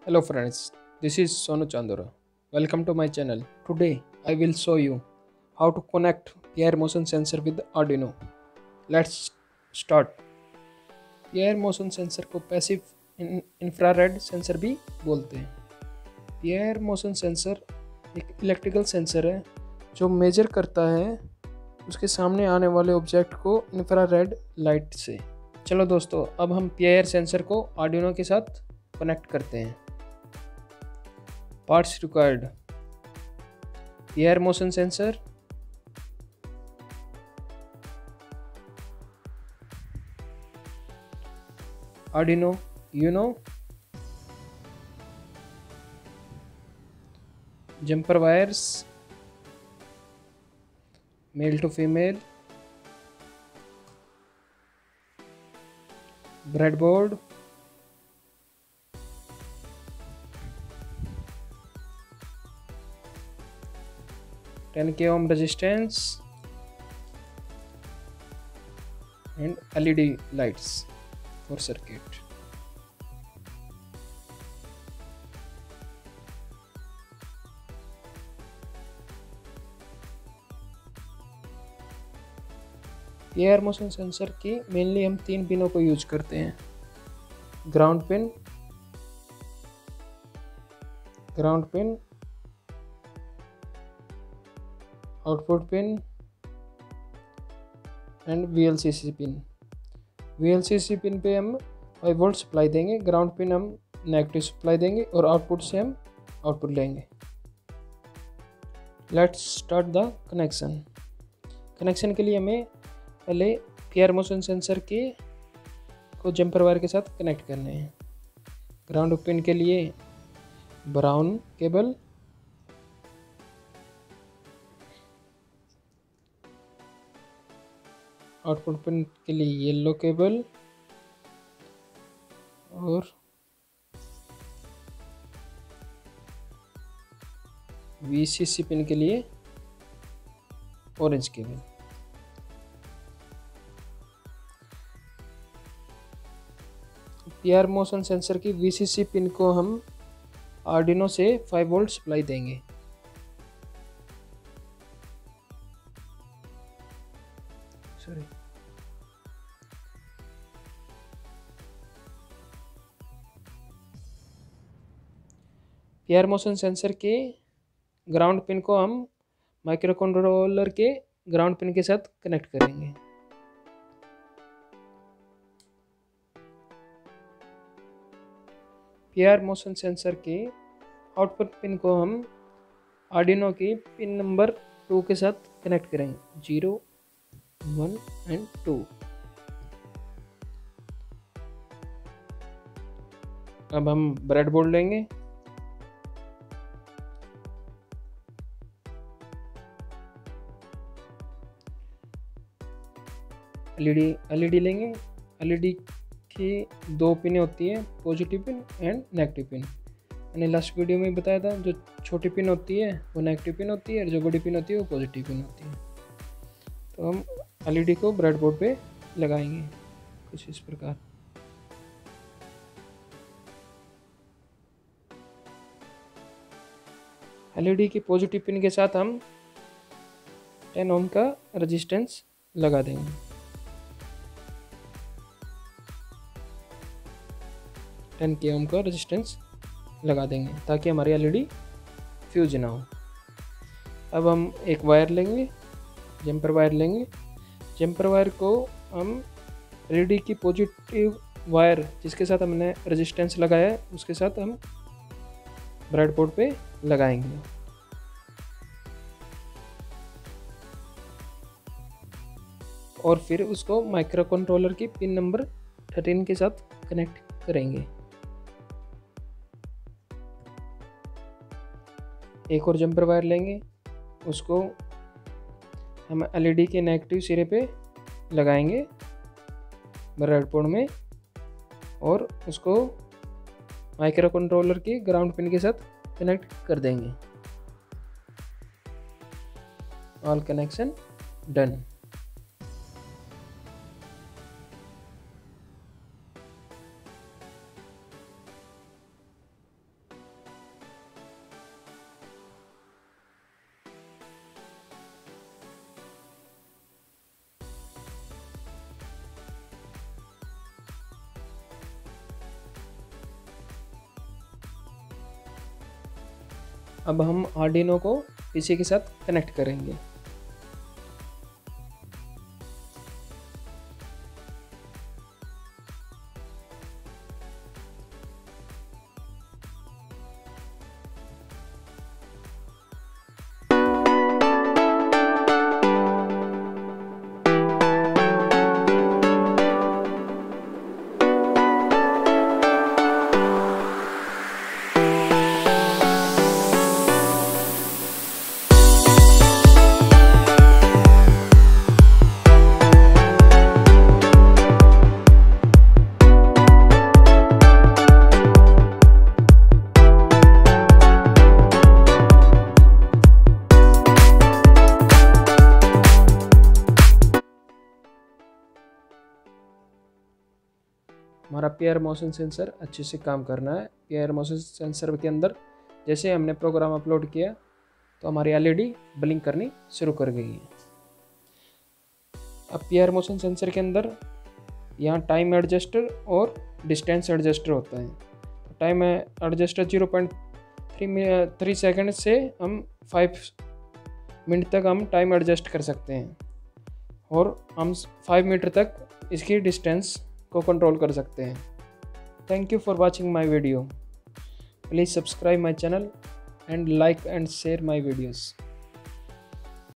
Hello friends, this is Sonu Chandora. Welcome to my channel. Today I will show you how to connect PIR motion sensor with Arduino. Let's start. PIR motion sensor को passive infrared sensor भी बोलते हैं। PIR motion sensor एक electrical sensor है जो major करता है उसके सामने आने वाले ऑब्जेक्ट को इंफ्रारेड लाइट से। चलो दोस्तों, अब हम PIR सेंसर को आर्डिनो के साथ कनेक्ट करते हैं। Parts required: PIR motion sensor, Arduino Uno, jumper wires, male to female, breadboard, 10K ohm resistance and LED lights for circuit. PIR motion sensor की मेनली हम 3 पिनों को यूज करते हैं: ground pin, output pin and VLCC pin. VLCC pin पे हम 5 volt supply देंगे, ground pin हम नेगेटिव सप्लाई देंगे और आउटपुट से हम आउटपुट लेंगे। Let's start the connection. Connection के लिए हमें पहले PIR मोशन सेंसर के को जंपर वायर के साथ कनेक्ट करने हैं। ग्राउंड पिन के लिए ब्राउन केबल, आउटपुट पिन के लिए येलो केबल और VCC पिन के लिए orange cable. PIR motion sensor की VCC पिन को हम आर्डिनो से 5 वोल्ट सप्लाई देंगे। PIR मोशन सेंसर के ग्राउंड पिन को हम माइक्रो कंट्रोलर के ग्राउंड पिन के साथ कनेक्ट करेंगे। PIR मोशन सेंसर के आउटपुट पिन को हम आर्डिनो की पिन नंबर 2 के साथ कनेक्ट करेंगे, 0, 1 एंड 2। अब हम ब्रेडबोर्ड लेंगे, एलईडी लेंगे। एलईडी की 2 पिनें होती हैं, positive pin and negative pin. मैंने लास्ट वीडियो में बताया था, जो छोटी पिन होती है वो नेगेटिव पिन होती है और जो बड़ी पिन होती है वो पॉजिटिव पिन होती है। तो हम एलईडी को ब्रेडबोर्ड पे लगाएंगे कुछ इस प्रकार। एलईडी की पॉजिटिव पिन के साथ हम 10 ओम का रेजिस्टेंस लगा देंगे। 10K ओम का रेजिस्टेंस लगा देंगे ताकि हमारी एलईडी फ्यूज ना हो। अब हम एक वायर लेंगे, जंपर वायर लेंगे। जंपर वायर को हम एलईडी की पॉजिटिव वायर जिसके साथ हमने रेजिस्टेंस लगाया है उसके साथ हम ब्रेडबोर्ड पे लगाएंगे। और फिर उसको माइक्रो कंट्रोलर की पिन नंबर 13 के साथ कनेक्ट करेंगे। एक और जंपर वायर लेंगे, उसको हम एलईडी के नेगेटिव सिरे पे लगाएंगे ब्रेडबोर्ड में और उसको माइक्रो कंट्रोलर की ग्राउंड पिन के साथ कनेक्ट कर देंगे। All connection done. अब हम आर्डिनो को पीसी के साथ कनेक्ट करेंगे। हमारा पेयर मोशन सेंसर अच्छे से काम करना है। पेयर मोशन सेंसर के अंदर जैसे हमने प्रोग्राम अपलोड किया तो हमारी एलईडी ब्लिंक करनी शुरू कर गई है। अब पेयर मोशन सेंसर के अंदर यहाँ टाइम एडजस्टर और डिस्टेंस एडजस्टर होता है। तो टाइम एडजस्टर 0.3 सेकंड से हम 5 मिनट तक हम टाइम एडजस्ट कर सकते हैं और हम 5 मीटर तक इसकी डिस्टेंस को कंट्रोल कर सकते हैं। Thank you for watching my video. Please subscribe my channel and like and share my videos.